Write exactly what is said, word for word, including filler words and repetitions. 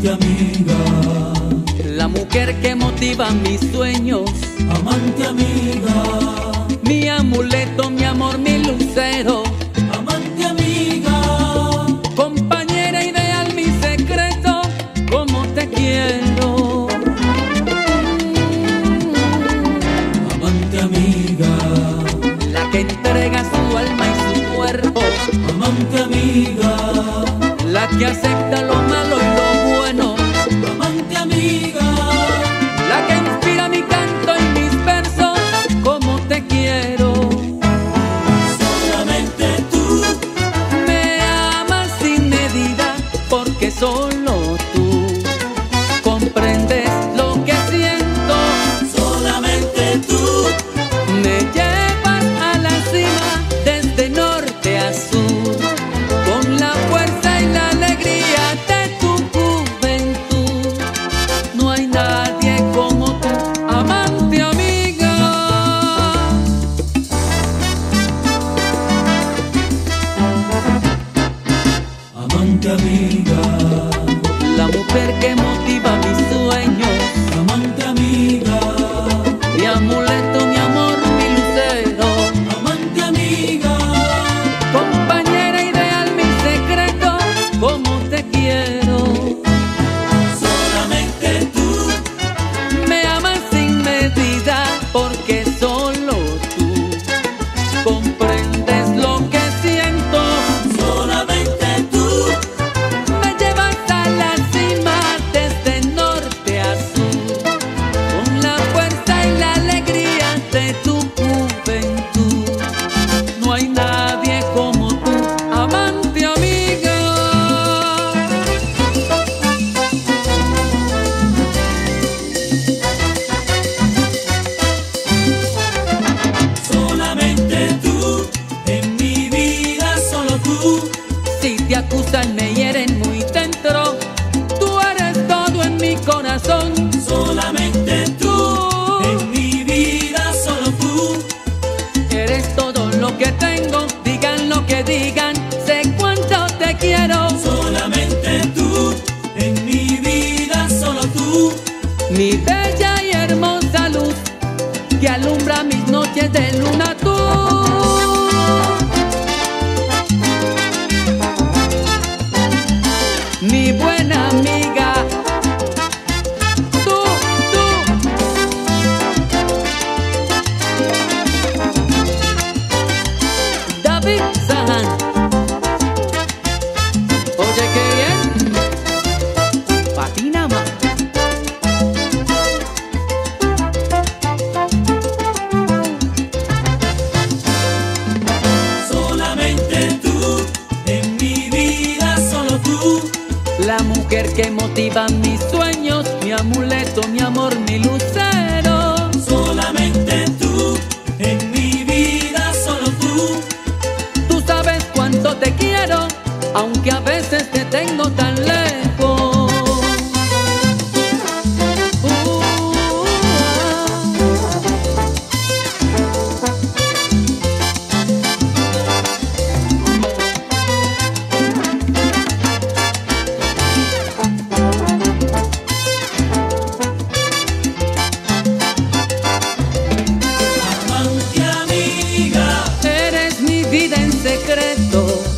amante amiga, la mujer que motiva mis sueños, amante amiga, mi amuleto, mi amor, mi lucero, amante amiga, compañera ideal, mi secreto, como te quiero. amante amiga, La que entrega su alma y su cuerpo, amante amiga, la que acepta lo malo y lo bueno, amante amiga, la que inspira mi canto y mis versos, como te quiero. solamente tú, Me amas sin medida, porque solo tú comprendes lo que siento. solamente tú, Me llevas a la cima desde norte a sur, con la fuerza y la alegría de tu juventud. No hay nadie como tú, amante amiga. amante amiga, La mujer que motiva mis sueños, amante amiga, mi amuleto, mi amor, mi lucero, amante amiga, compañera ideal, mi secreto, como te quiero. solamente tú, Me amas sin medida, porque solo tú comprendes lo que siento. solamente tú, Me llevas a la cima desde norte a sur, con la fuerza y la alegría de tu juventud. No hay nadie como tú, amante amiga. solamente tú, en mi vida solo tú, Si te acusan, me hieren muy dentro, tú eres todo en mi corazón. solamente tú, en mi vida solo tú, Eres todo lo que tengo, digan lo que digan, sé cuánto te quiero. solamente tú, en mi vida solo tú, Mi bella y hermosa luz que alumbra mis noches de luna, tú. Mi buena amiga, tú, tú. David Sahan. Oye, qué bien. Patina más. solamente tú, en mi vida solo tú, La mujer que motiva mis sueños, mi amuleto, mi amor, mi lucero. solamente tú, en mi vida solo tú, Tú sabes cuánto te quiero, aunque a veces te tengo tan lejos. Uh, amante amiga, Eres mi vida en secreto,